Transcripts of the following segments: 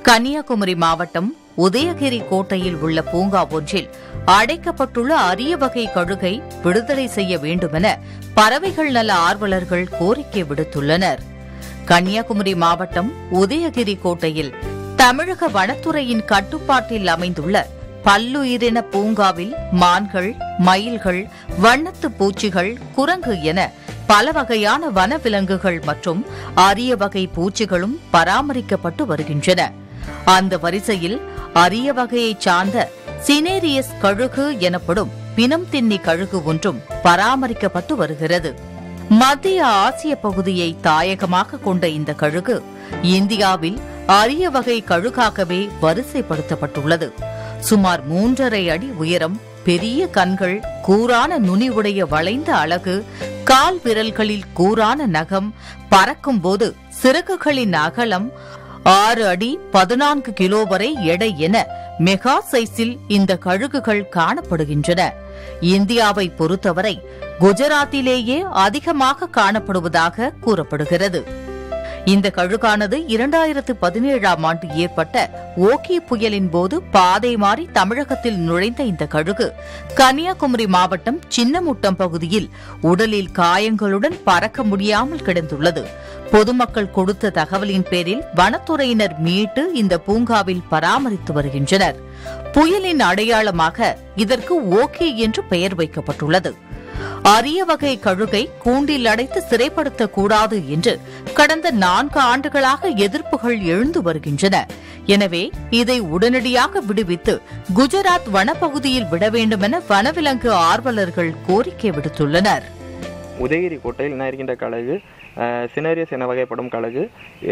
கன்னியாகுமரி மாவட்டம் உதயகிரி கோட்டையில் உள்ள பூங்கா ஒன்றில் அடைக்கப்பட்டுள்ள அரிய வகை கழுகை விடுதலை செய்ய வேண்டுமென பறவைகள் நல ஆர்வலர்கள் கோரிக்கை விடுத்துள்ளனர். கன்னியாகுமரி மாவட்டம் உதயகிரி கோட்டையில் தமிழக வனத்துறையின் கட்டுப்பாட்டில் அமைந்துள்ள பல்லுயிரின பூங்காவில் மான்கள், மயில்கள், வண்ணத்து பூச்சிகள், குரங்கு என பல வகையான வனவிலங்குகள் மற்றும் அரிய வகை பூச்சிகளும் பராமரிக்கப்பட்டு வருகின்றன. அந்த வரிசையில் அரிய வகையைச் சார்ந்த சினேரியஸ் கழுகு எனப்படும் பிணம் தின்னி கழுகு ஒன்றும் பராமரிக்கப்பட்டு வருகிறது. மத்திய ஆசிய பகுதியை தாயகமாக கொண்ட இந்த கழுகு இந்தியாவில் அரிய வகை கழுகாகவே வரிசைப்படுத்தப்பட்டுள்ளது. சுமார் 3.5 அடி உயரம், பெரிய கண்கள், கூரான நுனி உடைய வளைந்த அலகு, கால் விரல்களில் கூரான நகம், பறக்கும் போது சிறகுகளின் அகலம் 6 அடி 14 கிலோ வரை எடை என மெகா சைஸில் இந்த கழுகுகள் காணப்படுகின்றன. இந்தியாவை பொறுத்தவரை குஜராத்திலேயே அதிகமாக காணப்படுவதாக கூறப்படுகிறது. இந்த கழுகானது 2017ஆம் ஆண்டு ஏற்பட்ட ஓகி புயலின் போது பாதை மாறி தமிழகத்தில் நுழைந்த இந்த கழுகு கன்னியாகுமரி மாவட்டம் சின்னமுட்டம் பகுதியில் உடலில் காயங்களுடன் பறக்க முடியாமல் கிடந்துள்ளது. பொதுமக்கள் கொடுத்த தகவலின் பேரில் வனத்துறையினர் மீட்டு இந்த பூங்காவில் பராமரித்து வருகின்றனர். புயலின் அடையாளமாக இதற்கு ஓகே என்று பெயர் வைக்கப்பட்டுள்ளது. அரிய வகை கழுகை கூண்டில் அடைத்து சிறைப்படுத்தக்கூடாது என்று கடந்த 4 ஆண்டுகளாக எதிர்ப்புகள் எழுந்து வருகின்றன. எனவே இதை உடனடியாக விடுவித்து குஜராத் வனப்பகுதியில் விட வேண்டுமென வனவிலங்கு ஆர்வலர்கள் கோரிக்கை விடுத்துள்ளனர். உதயகிரி கோட்டையில் இருக்கின்ற கழுகு சினேரியஸ் என வகைப்படும் கழுகு.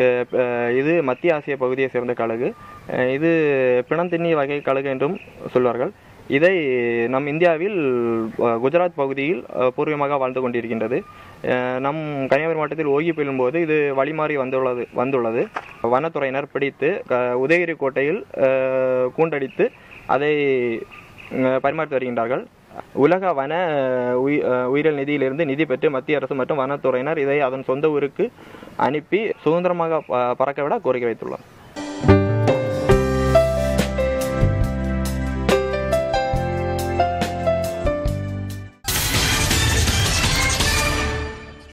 இது மத்திய ஆசிய பகுதியை சேர்ந்த கழுகு. இது பிணம் தின்னி வகை கழுகு என்றும் சொல்வார்கள். இதை நம் இந்தியாவில் குஜராத் பகுதியில் பூர்வீகமாக வாழ்ந்து கொண்டிருக்கின்றது. நம் கன்னியாகுமரி மாவட்டத்தில் ஓகி புயலின் போது இது வழிமாறி வந்துள்ளது. வனத்துறையினர் பிடித்து உதயகிரி கோட்டையில் கூண்டடித்து அதை பரிமாற்றி வருகின்றார்கள். உலக வன உயிரியல் நிதியிலிருந்து நிதி பெற்று மத்திய அரசு மற்றும் வனத்துறையினர் இதை அதன் சொந்த ஊருக்கு அனுப்பி சுதந்திரமாக பறக்க விட கோரிக்கை வைத்துள்ளார்.